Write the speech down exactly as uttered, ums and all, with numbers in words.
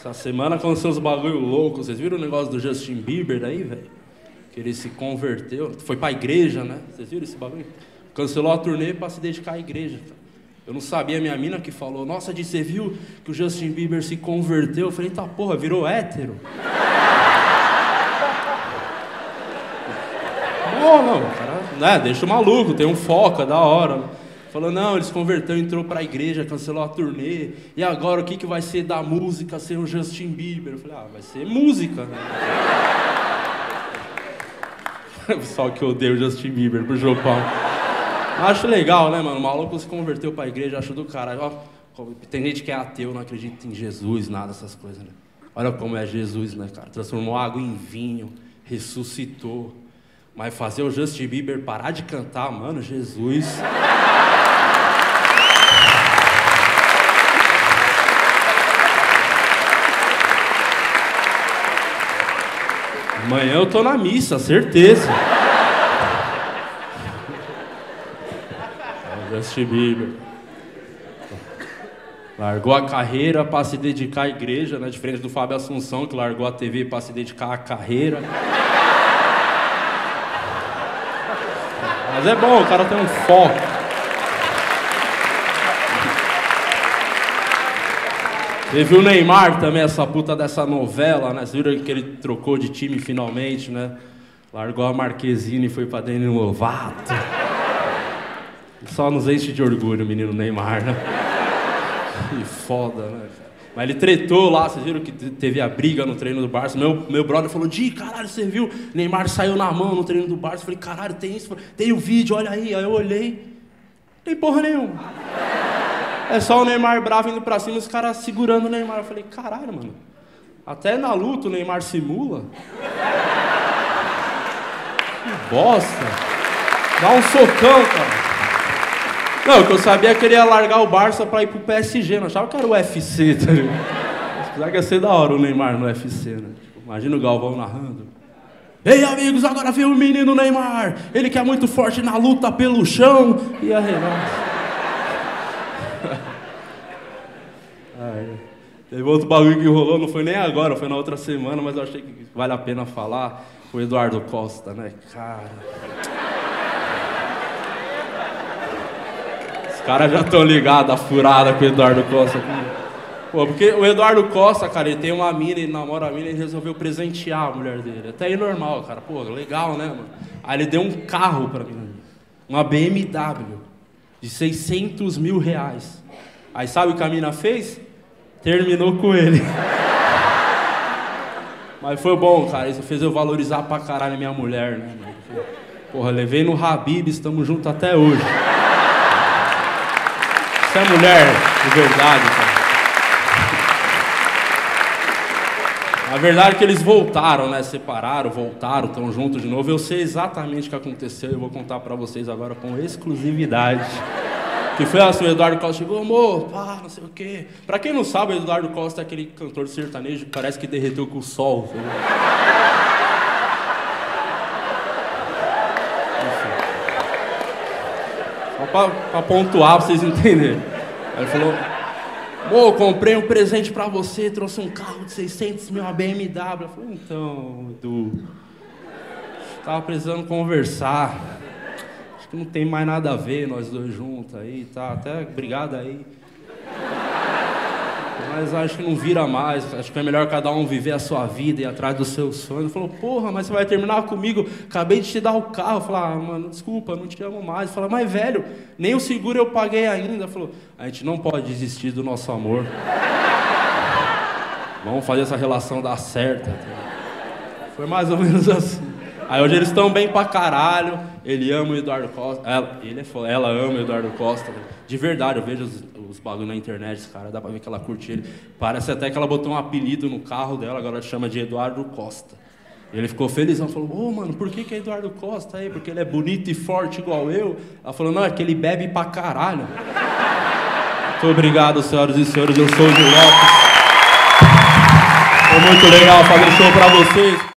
Essa semana aconteceu uns bagulho louco. Vocês viram o negócio do Justin Bieber aí, velho? Que ele se converteu, foi pra igreja, né? Vocês viram esse bagulho? Cancelou a turnê pra se dedicar à igreja, cara. Eu não sabia, minha mina que falou, nossa, Di, você viu que o Justin Bieber se converteu? Eu falei, tá porra, virou hétero? Não, não, cara, né, deixa o maluco, tem um foco, é da hora. Falou, não, ele se converteu, entrou pra igreja, cancelou a turnê, e agora o que, que vai ser da música sem o Justin Bieber? Eu falei, ah, vai ser música, né? Só que eu odeio o Justin Bieber pro Jopão. Acho legal, né, mano? O maluco se converteu pra igreja, acho do caralho. Ó, tem gente que é ateu, não acredita em Jesus, nada, essas coisas, né? Olha como é Jesus, né, cara? Transformou água em vinho, ressuscitou. Mas fazer o Justin Bieber parar de cantar, mano, Jesus... Amanhã eu tô na missa, certeza. Justin Bieber largou a carreira para se dedicar à igreja, né? Diferente do Fábio Assunção, que largou a T V para se dedicar à carreira. Mas é bom, o cara tem um foco. Teve o Neymar também, essa puta dessa novela, né? Vocês viram que ele trocou de time finalmente, né? Largou a Marquezine e foi pra Demi Lovato. Só nos enche de orgulho o menino Neymar, né? Que foda, né? Mas ele tretou lá, vocês viram que teve a briga no treino do Barça. Meu, meu brother falou, Di, caralho, você viu? Neymar saiu na mão no treino do Barça. Eu falei, caralho, tem isso? Tem o vídeo, olha aí. Aí eu olhei, não tem porra nenhuma. É só o Neymar bravo indo pra cima e os caras segurando o Neymar. Eu falei, caralho, mano. Até na luta o Neymar simula. Que bosta. Dá um socão, cara. Não, o que eu sabia é que ele ia largar o Barça pra ir pro P S G. Não achava que era o U F C, tá ligado? Apesar que ia ser da hora o Neymar no U F C, né? Tipo, imagina o Galvão narrando. Ei, amigos, agora vem o menino Neymar. Ele que é muito forte na luta pelo chão. E arregaça. Teve outro bagulho que rolou, não foi nem agora, foi na outra semana, mas eu achei que vale a pena falar. Foi o Eduardo Costa, né? Cara... Os caras já estão ligados à furada com o Eduardo Costa. Pô, porque o Eduardo Costa, cara, ele tem uma mina, ele namora a mina e ele resolveu presentear a mulher dele. Até aí normal, cara. Pô, legal, né, mano? Aí ele deu um carro pra mim. Uma B M W de seiscentos mil reais. Aí sabe o que a mina fez? Terminou com ele. Mas foi bom, cara. Isso fez eu valorizar pra caralho a minha mulher, né? Porra, levei no Habib, estamos juntos até hoje. Isso é mulher de verdade, cara. A verdade é que eles voltaram, né? Separaram, voltaram, estão juntos de novo. Eu sei exatamente o que aconteceu e eu vou contar pra vocês agora com exclusividade. Que foi assim, o Eduardo Costa chegou, amor, pá, não sei o quê. Pra quem não sabe, o Eduardo Costa é aquele cantor de sertanejo que parece que derreteu com o sol. Entendeu? Só pra, pra pontuar, pra vocês entenderem. Aí ele falou, amor, comprei um presente pra você, trouxe um carro de seiscentos mil, uma B M W. Eu falei, então, Edu, tava precisando conversar. Acho que não tem mais nada a ver nós dois juntos aí, tá? Até obrigado aí. Mas acho que não vira mais, acho que é melhor cada um viver a sua vida e ir atrás dos seus sonhos. Ele falou, porra, mas você vai terminar comigo? Acabei de te dar o carro. Eu falei, ah, mano, desculpa, não te amo mais. Ele falou, mas velho, nem o seguro eu paguei ainda. Ele falou, a gente não pode desistir do nosso amor. Vamos fazer essa relação dar certo. Foi mais ou menos assim. Aí hoje eles estão bem pra caralho, ele ama o Eduardo Costa, ela, ele é foda, ela ama o Eduardo Costa, de verdade, eu vejo os, os bagulho na internet, cara, dá pra ver que ela curte ele, parece até que ela botou um apelido no carro dela, agora chama de Eduardo Costa. E ele ficou felizão, falou, ô, oh, mano, por que que é Eduardo Costa aí? Porque ele é bonito e forte igual eu? Ela falou, não, é que ele bebe pra caralho. Muito obrigado, senhoras e senhores, eu sou o Gil Lopes. Foi muito legal fazer show pra vocês.